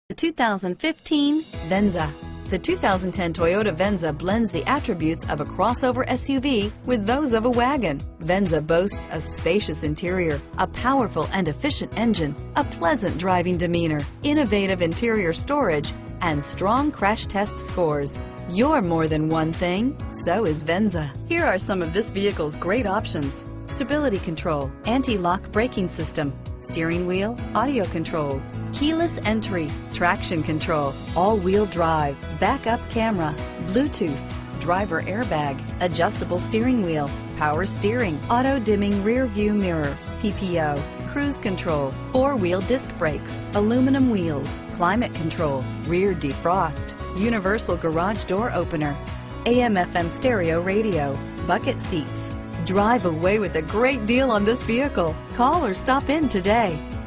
The 2015 Venza. The 2010 Toyota Venza blends the attributes of a crossover SUV with those of a wagon. Venza boasts a spacious interior, a powerful and efficient engine, a pleasant driving demeanor, innovative interior storage, and strong crash test scores. You're more than one thing, so is Venza. Here are some of this vehicle's great options: stability control, anti-lock braking system, steering wheel audio controls, keyless entry, traction control, all-wheel drive, backup camera, Bluetooth, driver airbag, adjustable steering wheel, power steering, auto-dimming rear view mirror, PPO, cruise control, four-wheel disc brakes, aluminum wheels, climate control, rear defrost, universal garage door opener, AM/FM stereo radio, bucket seats. Drive away with a great deal on this vehicle. Call or stop in today.